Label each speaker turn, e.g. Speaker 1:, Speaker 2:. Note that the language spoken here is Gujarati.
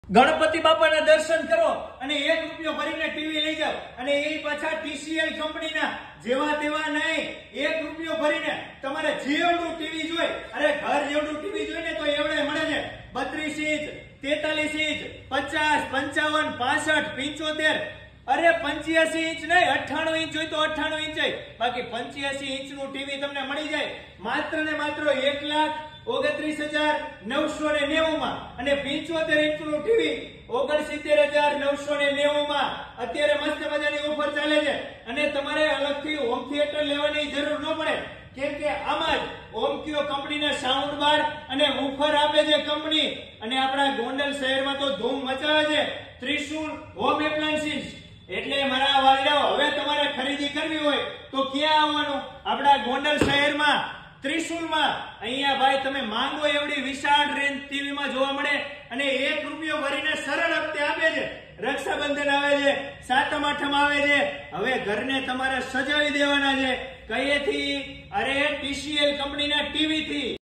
Speaker 1: ગણપતિ બાપાના દર્શન કરો અને 1 રૂપિયો ભરીને ટીવી લઈ જાવ અને એ પાછા TCL કંપનીના જેવા તેવા નહીં, 1 રૂપિયો ભરીને તમારે જેવડું ટીવી જોઈ, અરે ઘર જેવડું ટીવી જોઈને તો એવડે મળે છે. 32 ઇંચ, 43 ઇંચ, 50, 55, 65, 75, અરે 85 ઇંચ નહીં, 98 ઇંચ હોય તો 98 ઇંચ, બાકી 85 ઇંચનું ટીવી તમને મળી જાય માત્ર ને માત્ર 1,29,990 માં અને 75 ઇંચનું ટીવી 69,990 માં. અત્યારે મસ્ત મજાની ઓફર ચાલે છે અને તમારે અલગથી હોમ થિયેટર લેવાની જરૂર ન પડે, કેમ કે આમાં જ ઓમક્યો કંપનીના સાઉન્ડ બાર અને વૂફર આપે છે કંપની. અને આપણા ગોંડલ શહેરમાં તો ધૂમ મચાવે છે ત્રિશુલ હોમ એપ્લાયન્સીસ. એટલે મારા વાલીઓ, હવે તમારે ખરીદી કરવી હોય તો ક્યાં આવવાનું? આપણા ગોંડલ શહેરમાં ત્રિશુલમાં. અહીંયા ભાઈ તમે માંગો એવડી વિશાળ રેન્જ ટીવી માં જોવા મળે અને 1 રૂપિયો ભરીને સરળ હપ્તે આપે છે. રક્ષાબંધન આવે છે, સાતમ આઠમ આવે છે, હવે ઘરને તમારે સજાવી દેવાના છે. કઈથી? અરે TCL કંપનીના ટીવી થી.